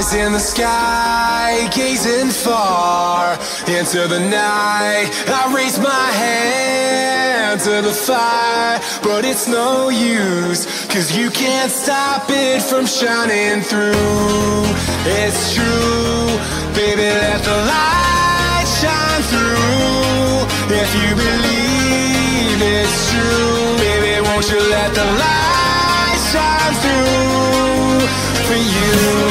in the sky, gazing far into the night. I raise my hand to the fire, but it's no use, 'cause you can't stop it from shining through. It's true, baby, let the light shine through. If you believe it's true, baby, won't you let the light shine through for you?